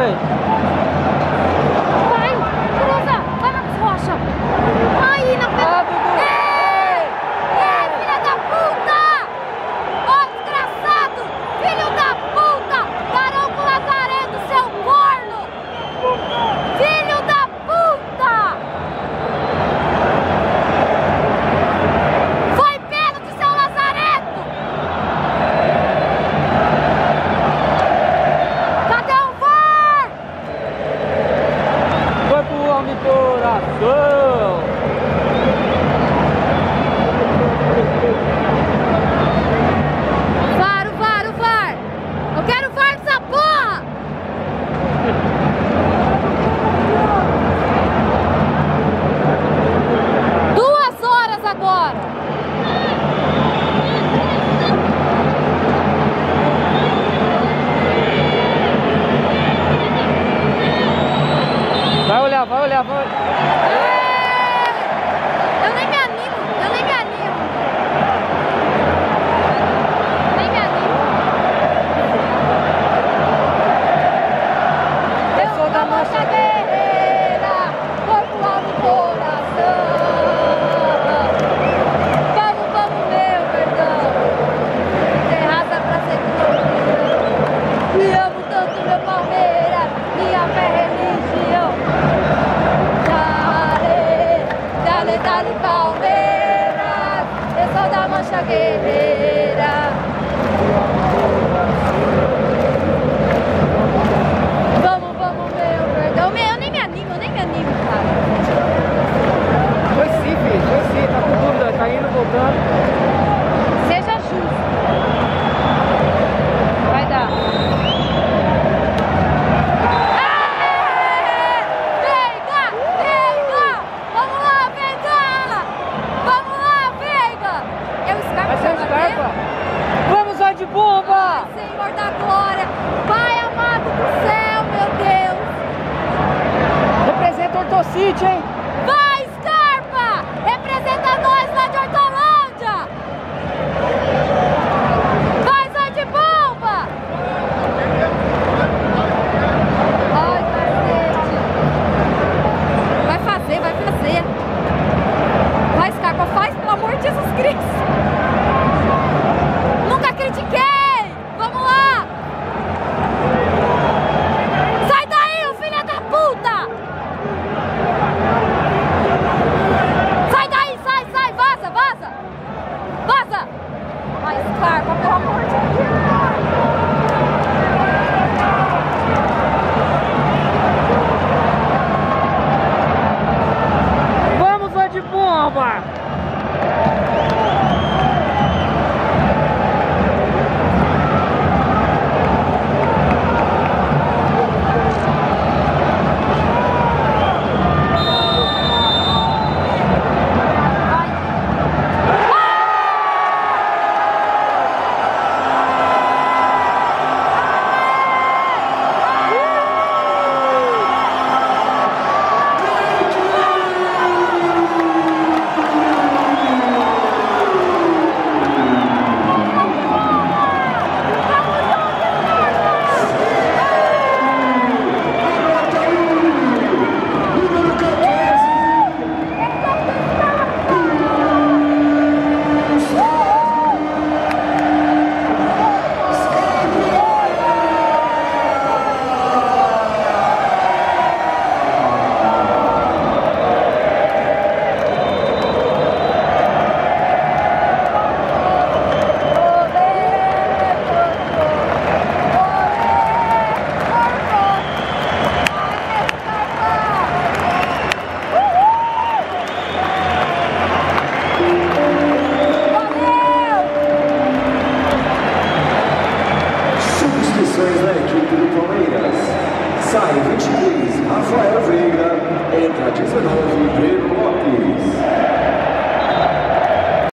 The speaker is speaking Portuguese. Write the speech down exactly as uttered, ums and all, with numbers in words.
velho. Vai, cruza, vai nas rochas. Aí, na pedra. Ah, Dudu. Ei! Ei, filha da puta! Ô, desgraçado! Filho da puta! Garoto lazarento, seu corno! Filho da puta! Foi pênalti, seu lazarento! Cadê o V A R? Foi pro homem coração. V A R, o V A R, o V A R! Eu quero o V A R dessa porra! Duas horas agora! Vai olhar, vai olhar, vai olhar. Eu nem me animo, eu nem me animo. Nem me animo. Eu sou da mancha guerreira, corpo, alma e coração. Vamos, vamos, meu perdão. Tem raça pra ser campeão. Me amo tanto, meu Palmeiras, minha fé é religião. Dale, dale, dale, Palmeiras, eu sou da mancha guerreira. Vamos, vamos, meu perdão. Meu, eu nem me animo, eu nem me animo, cara. Foi sim, filho, foi sim, tá com dúvida, tá indo, voltando. Seja justo. Vai dar. Veiga! Veiga! Vamos lá, Veiga! Vamos lá, Veiga! Eu Scarpa. Vai ser o Scarpa. Vamos, vai de bomba! Senhor da glória, Pai amado do céu, meu Deus! Representa Ortocity, hein? Vai, Scarpa! Representa nós lá de Hortolândia! Vai, Zóio de bomba! Ai, cacete! Vai fazer, vai fazer! Vai, Scarpa, faz, pelo amor de Jesus Cristo! Nunca critiquei! Vamos lá! Sai daí, ô filha da puta! Sai daí, sai, sai, vaza, vaza! Vaza! Vai, Scarpa, pelo amor de Deus! Vamos, vai de bomba! Sai vinte e três, Rafael Veiga, entra dezenove, Breno